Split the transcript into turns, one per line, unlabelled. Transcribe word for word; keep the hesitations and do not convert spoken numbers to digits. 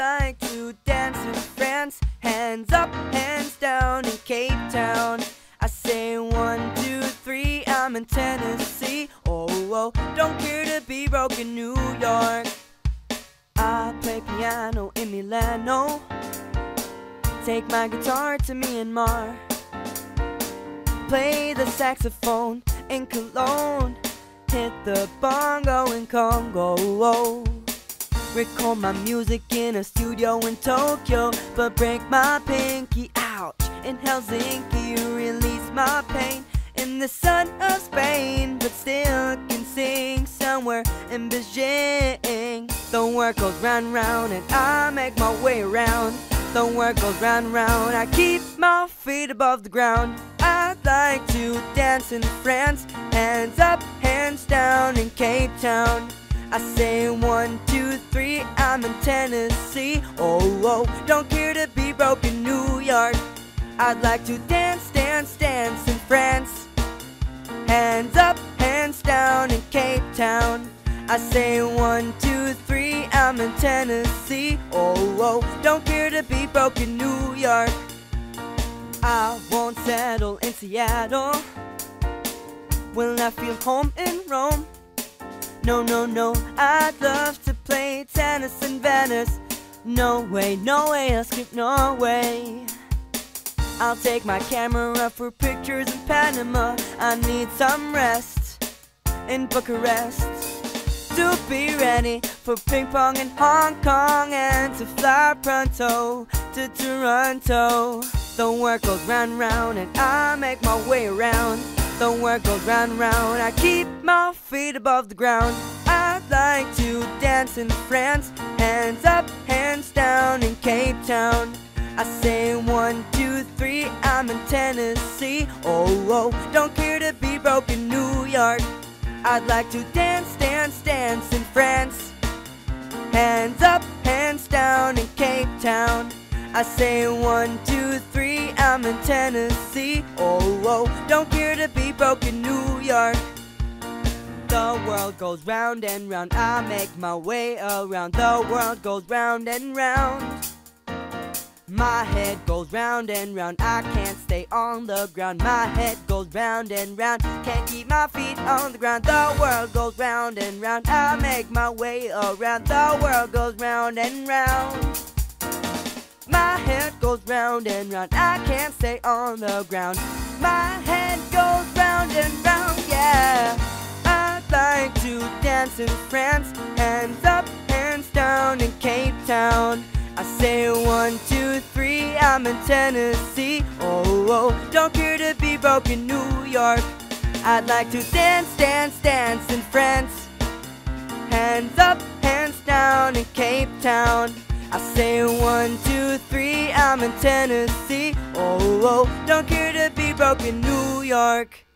like to dance in France, hands up, hands down in Cape Town. I say one, two, three, I'm in Tennessee. Oh, oh, don't care to be broke in New York. I play piano in Milano, take my guitar to Myanmar, play the saxophone in Cologne, hit the bongo in Congo. Record my music in a studio in Tokyo, but break my pinkie, ouch, in Helsinki. Release my pain in the sun of Spain, but still can sing somewhere in Beijing. The world goes round round and I make my way around. The world goes round round, I keep my feet above the ground. I'd like to dance in France, hands up, hands down in Cape Town. I say one, two, three, I'm in Tennessee. Oh, oh, don't care to be broke in New York. I'd like to dance, dance, dance in France, hands up, hands down in Cape Town. I say one, two, three, I'm in Tennessee. Oh, oh, don't care to be broke in New York. I won't settle in Seattle, will I feel home in Rome? No, no, no, I'd love to play tennis in Venice. No way, no way, I'll skip Norway. I'll take my camera for pictures in Panama. I need some rest in Bucharest to be ready for ping pong in Hong Kong, and to fly pronto to Toronto. The world goes round round and I make my way around. The world goes round round, I keep my feet above the ground. I'd like to dance in France, hands up, hands down in Cape Town. I say one, two, three, I'm in Tennessee. Oh, oh, don't care to be broke in New York. I'd like to dance, dance, dance in France, hands up, hands down in Cape Town. I say one, two, three, I'm in Tennessee. Oh, oh, don't care to be broke in New York. The world goes round and round, I make my way around. The world goes round and round. My head goes round and round, I can't stay on the ground. My head goes round and round, can't keep my feet on the ground. The world goes round and round, I make my way around. The world goes round and round. My head goes round and round, I can't stay on the ground. My head goes round and round, yeah. I'd like to dance in France, hands up, hands down in Cape Town. I say one, two, three, I'm in Tennessee. Oh, oh, don't care to be broke in New York. I'd like to dance, dance, dance in France, hands up, hands down in Cape Town. I say one, two, three, I'm in Tennessee. Oh, oh, don't care to be broke in New York.